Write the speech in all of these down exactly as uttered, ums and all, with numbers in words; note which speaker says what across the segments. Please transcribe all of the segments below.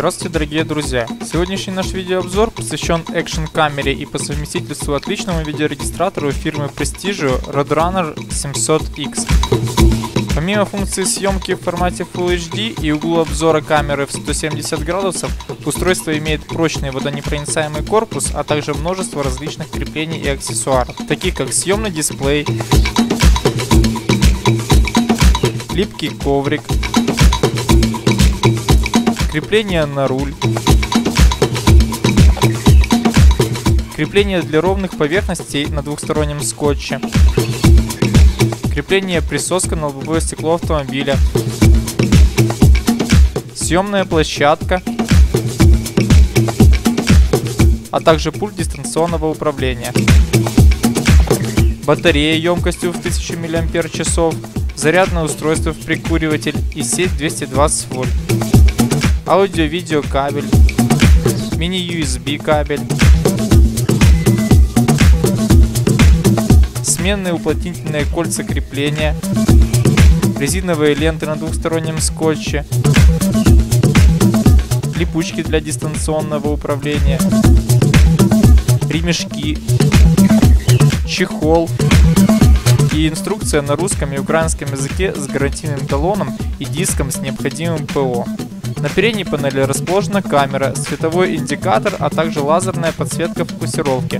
Speaker 1: Здравствуйте, дорогие друзья! Сегодняшний наш видеообзор посвящен экшн-камере и по совместительству отличному видеорегистратору фирмы Prestigio Roadrunner семьсот икс. Помимо функции съемки в формате Full эйч ди и углу обзора камеры в сто семьдесят градусов, устройство имеет прочный водонепроницаемый корпус, а также множество различных креплений и аксессуаров, таких как съемный дисплей, липкий коврик, крепление на руль, крепление для ровных поверхностей на двухстороннем скотче, крепление присоска на лобовое стекло автомобиля, съемная площадка, а также пульт дистанционного управления, батарея емкостью в тысячу миллиампер-часов, зарядное устройство в прикуриватель и сеть двести двадцать вольт, аудио-видео кабель, мини-ю эс би кабель, сменные уплотнительные кольца крепления, резиновые ленты на двухстороннем скотче, липучки для дистанционного управления, ремешки, чехол и инструкция на русском и украинском языке с гарантийным талоном и диском с необходимым ПО. На передней панели расположена камера, световой индикатор, а также лазерная подсветка фокусировки.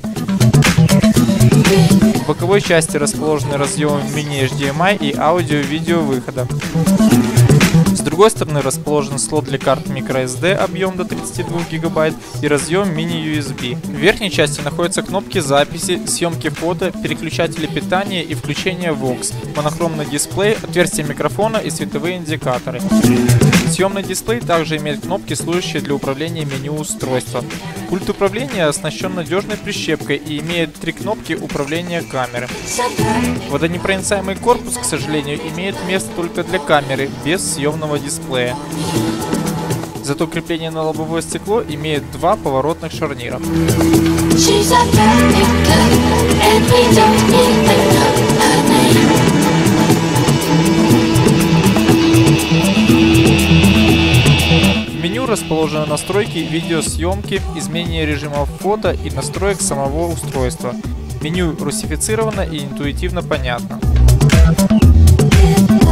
Speaker 1: В боковой части расположены разъемы мини-эйч ди эм ай и аудио-видео выхода. С другой стороны расположен слот для карт microSD объем до тридцати двух гигабайт и разъем мини-ю эс би. В верхней части находятся кнопки записи, съемки фото, переключатели питания и включения вокс, монохромный дисплей, отверстие микрофона и световые индикаторы. Съемный дисплей также имеет кнопки, служащие для управления меню устройства. Пульт управления оснащен надежной прищепкой и имеет три кнопки управления камеры. Водонепроницаемый корпус, к сожалению, имеет место только для камеры, без съемного дисплея. Зато крепление на лобовое стекло имеет два поворотных шарнира. В меню расположены настройки видеосъемки, изменение режимов фото и настроек самого устройства. Меню русифицировано и интуитивно понятно.